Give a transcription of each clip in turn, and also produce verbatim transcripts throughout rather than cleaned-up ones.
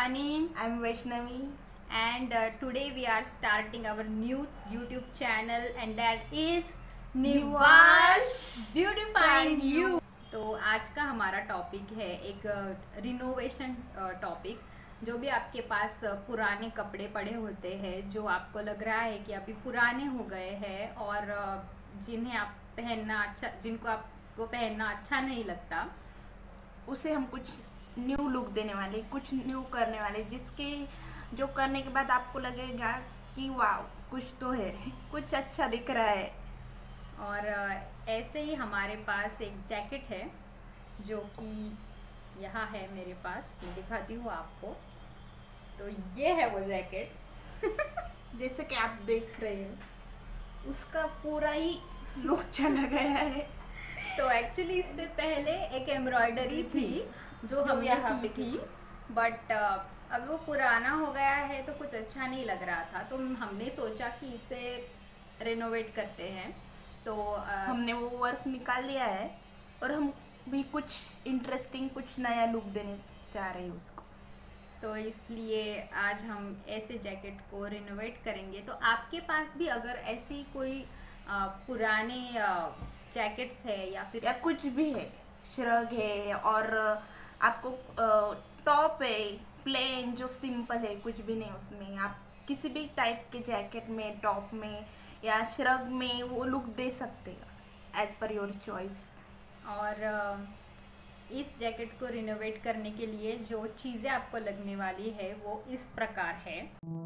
Shivani I'm Vaishnavi. and uh, today we are starting our new YouTube channel and that is Nivash Beautifying You. तो आज का हमारा topic है एक renovation topic. जो भी आपके पास पुराने कपड़े पड़े होते हैं जो आपको लग रहा है कि अभी पुराने हो गए हैं और जिन्हें आप पहनना अच्छा जिनको आपको पहनना अच्छा नहीं लगता, उसे हम कुछ न्यू लुक देने वाले, कुछ न्यू करने वाले, जिसके जो करने के बाद आपको लगेगा कि वाह कुछ तो है, कुछ अच्छा दिख रहा है। और ऐसे ही हमारे पास एक जैकेट है जो कि यहाँ है मेरे पास, मैं दिखाती हूँ आपको। तो ये है वो जैकेट जैसे कि आप देख रहे हो उसका पूरा ही लुक चला गया है। तो एक्चुअली इस पे पहले एक एम्ब्रॉयडरी थी जो हमने की थी, बट अब वो पुराना हो गया है तो कुछ अच्छा नहीं लग रहा था, तो हमने सोचा कि इसे रेनोवेट करते हैं। तो uh, हमने वो वर्क निकाल लिया है और हम भी कुछ इंटरेस्टिंग, कुछ नया लुक देने चाह रहे हैं उसको। तो इसलिए आज हम ऐसे जैकेट को रिनोवेट करेंगे। तो आपके पास भी अगर ऐसी कोई आ, पुराने जैकेट्स है या फिर या कुछ भी है, श्रग है और आपको टॉप है प्लेन जो सिंपल है, कुछ भी नहीं उसमें, आप किसी भी टाइप के जैकेट में, टॉप में या श्रग में वो लुक दे सकते हैं एज पर योर चॉइस। और इस जैकेट को रिनोवेट करने के लिए जो चीज़ें आपको लगने वाली है वो इस प्रकार है।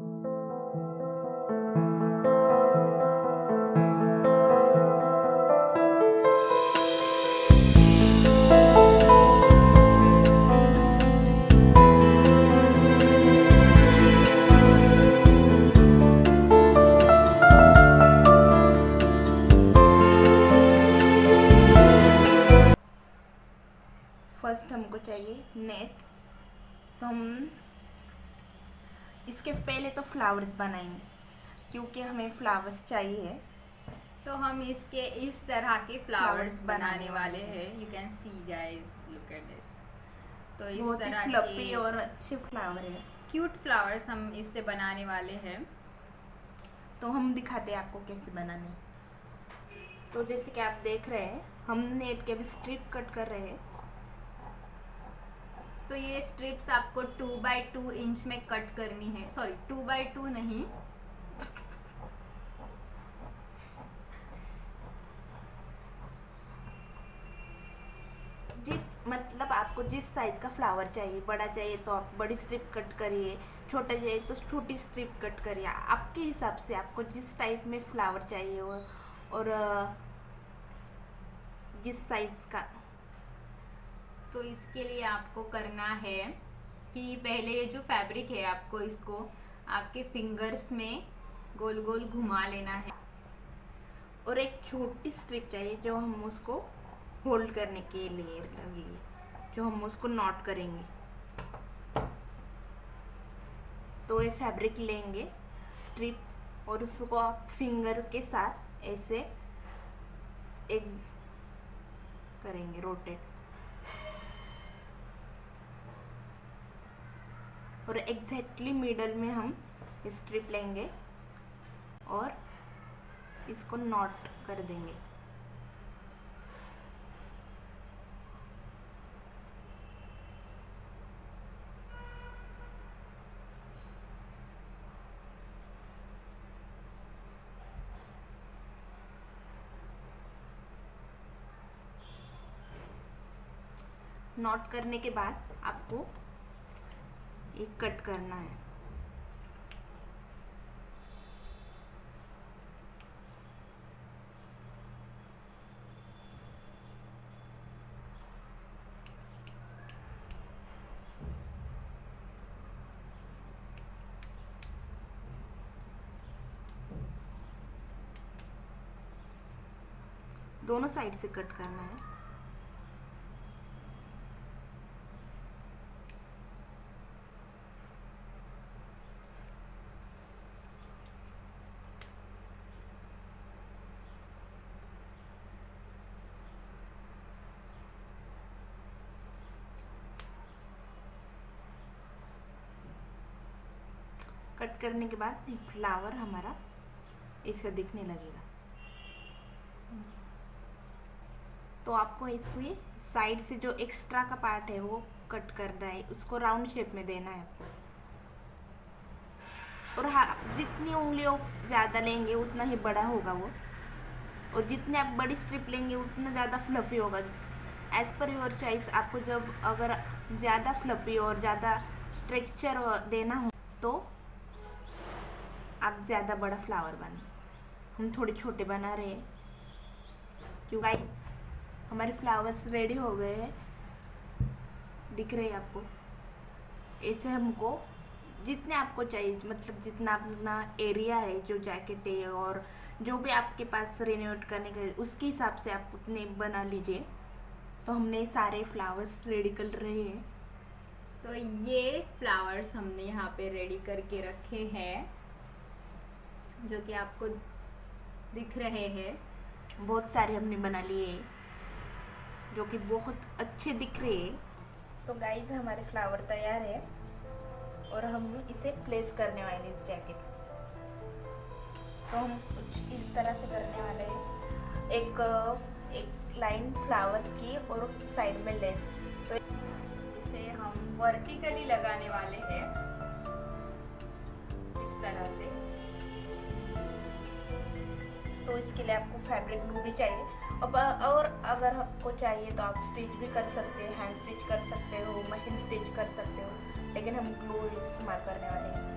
फर्स्ट हमको चाहिए नेट, तो हम इसके पहले तो फ्लावर्स बनाएंगे क्योंकि हमें फ्लावर्स चाहिए। तो हम इसके इस तरह के फ्लावर्स बनाने, बनाने वाले हैं। हैं। You can see guys, look at this. तो इस बहुत तरह ही फ्लफी के और अच्छे फ्लावर है, क्यूट फ्लावर्स हम इससे बनाने वाले हैं। तो हम दिखाते हैं आपको कैसे बनाने। तो जैसे कि आप देख रहे हैं हम नेट के भी स्ट्रिप कट कर रहे हैं। तो ये स्ट्रिप्स आपको टू बाई टू इंच में कट करनी है, सॉरी टू बाई टू नहीं, जिस मतलब आपको जिस साइज का फ्लावर चाहिए, बड़ा चाहिए तो आप बड़ी स्ट्रिप कट करिए, छोटा चाहिए तो छोटी स्ट्रिप कट करिए, आपके हिसाब से आपको जिस टाइप में फ्लावर चाहिए हो और जिस साइज का। तो इसके लिए आपको करना है कि पहले ये जो फैब्रिक है आपको इसको आपके फिंगर्स में गोल गोल घुमा लेना है और एक छोटी स्ट्रिप चाहिए जो हम उसको होल्ड करने के लिए लगेगी, जो हम उसको नॉट करेंगे। तो ये फैब्रिक लेंगे स्ट्रिप और उसको आप फिंगर के साथ ऐसे एक करेंगे रोटेट, और एग्जैक्टली मिडल में हम स्ट्रिप लेंगे और इसको नॉट कर देंगे। नॉट करने के बाद आपको एक कट करना है। दोनों साइड से कट करना है। कट करने के बाद फ्लावर हमारा ऐसा दिखने लगेगा। तो आपको इससे साइड से जो एक्स्ट्रा का पार्ट है वो कट करना है, उसको राउंड शेप में देना है आपको। और हाँ, जितनी उंगलियों ज़्यादा लेंगे उतना ही बड़ा होगा वो, और जितने आप बड़ी स्ट्रिप लेंगे उतना ज़्यादा फ्लफी होगा। एज़ पर योर चॉइस, आपको जब अगर ज़्यादा फ्लफी और ज़्यादा स्ट्रक्चर देना हो तो आप ज़्यादा बड़ा फ्लावर बना। हम थोड़े छोटे बना रहे हैं क्यों गाइस। हमारे फ्लावर्स रेडी हो गए हैं, दिख रहे हैं आपको। ऐसे हमको जितने आपको चाहिए, मतलब जितना अपना एरिया है, जो जैकेट है और जो भी आपके पास रेनोवेट करने का, उसके हिसाब से आप उतने बना लीजिए। तो हमने सारे फ्लावर्स रेडी कर रहे हैं। तो ये फ्लावर्स हमने यहाँ पे रेडी करके रखे हैं, जो कि आपको दिख रहे हैं। बहुत सारे हमने बना लिए जो कि बहुत अच्छे दिख रहे हैं। तो गाइस, हमारे फ्लावर तैयार है और हम इसे प्लेस करने वाले हैं इस जैकेट। तो हम कुछ इस तरह से करने वाले हैं, एक एक लाइन फ्लावर्स की और साइड में लेस। तो इसे हम वर्टिकली लगाने वाले हैं इस तरह से। तो इसके लिए आपको फैब्रिक ग्लू भी चाहिए, अब और अगर आपको चाहिए तो आप स्टिच भी कर सकते हैं, हैंड स्टिच कर सकते हो, मशीन स्टिच कर सकते हो, लेकिन हम ग्लू इस्तेमाल करने वाले हैं।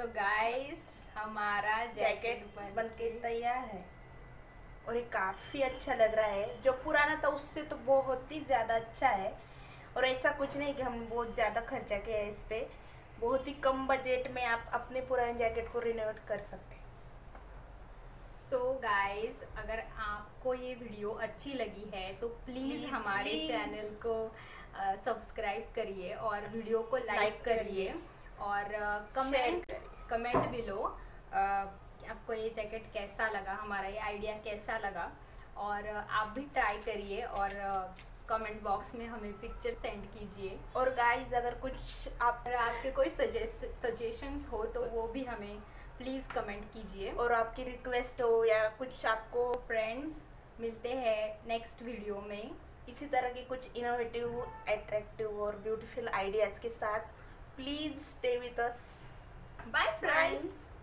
गाइस हमारा जैकेट जैकेट बन के तैयार है और ये काफ़ी अच्छा लग रहा है। जो पुराना था उससे तो बहुत ही ज़्यादा अच्छा है। और ऐसा कुछ नहीं कि हम बहुत ज़्यादा खर्चा किया है इस पे। बहुत ही कम बजट में आप अपने पुराने जैकेट को रिनोवेट कर सकते हैं। सो so गाइस, अगर आपको ये वीडियो अच्छी लगी है तो प्लीज़ Please, हमारे please. चैनल को सब्सक्राइब करिए और वीडियो को लाइक Like करिए करिए। और Share कमेंट करिए। कमेंट बिलो आपको ये जैकेट कैसा लगा, हमारा ये आइडिया कैसा लगा। और uh, आप भी ट्राई करिए और कमेंट बॉक्स में हमें पिक्चर सेंड कीजिए। और गाइस अगर कुछ आप अगर आपके कोई सजेशंस हो तो वो भी हमें प्लीज़ कमेंट कीजिए। और आपकी रिक्वेस्ट हो या कुछ आपको फ्रेंड्स, मिलते हैं नेक्स्ट वीडियो में इसी तरह के कुछ इनोवेटिव, अट्रैक्टिव और ब्यूटीफुल आइडियाज़ के साथ। Please stay with us. Bye friends.